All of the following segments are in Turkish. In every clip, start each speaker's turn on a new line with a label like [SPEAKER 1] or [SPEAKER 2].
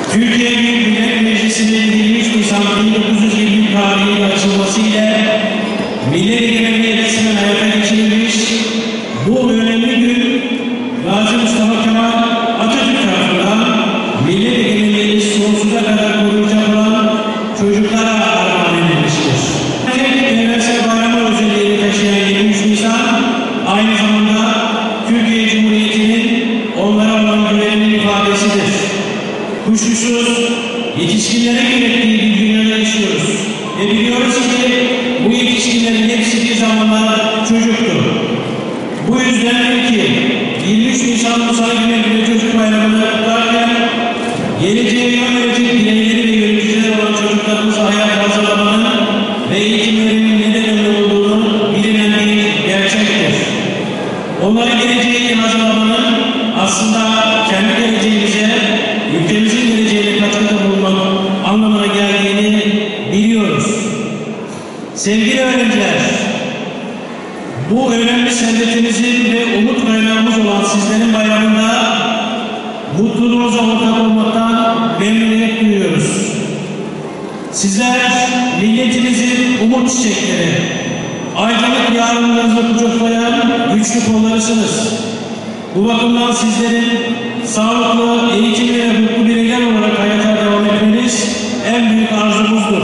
[SPEAKER 1] Türkiye Büyük Millet Meclisi'nin 23 Nisan 1920 tarihinin açılması ile millet egemenliği resmen hayata geçirilmiş bu önemli gün Gazi Mustafa Kemal Atatürk tarafından millet egemenliğini sonsuza kadar koruyacak olan çocuklara armağan edilmiştir. Evrensel bayramı özelliğini taşıyan 23 Nisan aynı zamanda Türkiye Cumhuriyeti'nin onlara olan güveninin ifadesidir. Kuşkusuz yetişkinlere gerektiği bir dünyada yaşıyoruz. Ve biliyoruz ki bu yetişkinlerin hepsi bir zamanlar çocuktu. Bu yüzden ki 23 Nisan Ulusal Güvenlik ve Çocuk Bayramı'nı kutlarken geleceğe yön verecek bireyleri ve yöneticiler olan çocuklarımızı hayata hazırlamanın ve eğitimlerinin neden önemli olduğunu bilinen bir gerçektir. Onları geleceğe hazırlamanın aslında kendi geleceğimize, ülkemizin geleceğine katkıda bulunmak anlamına geldiğini biliyoruz. Sevgili öğrenciler, bu önemli servetimizin ve umut kaynağımız olan sizlerin bayramında mutluluğunuza ortak olmaktan memnuniyet duyuyoruz. Sizler milletimizin umut çiçekleri, aydınlık yarınlarınızı kucaklayan güçlü kollarısınız. Bu bakımdan sizlerin sağlıklı, eğitimli ve mutlu bireyler olarak hayata devam etmeniz en büyük arzumuzdur.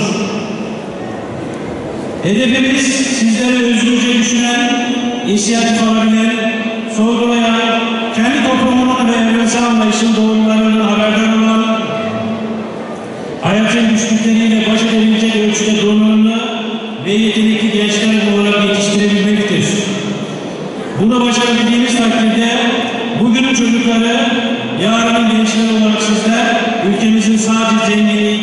[SPEAKER 1] Hedefimiz sizlere özgürce düşünen, inisiyatif alabilen, sorgulayan, kendi toplumunun ve evrensel anlayışın doğrularından haberdar olan, hayatın güçlükleriyle baş edebilecek ölçüde donanımlı ve yetenekli gençler olarak yetiştirebilmektir. Bunu başarabildiğimiz takdirde bugünün çocukları, yarının gençler olarak sizler ülkemizin sadece zenginliği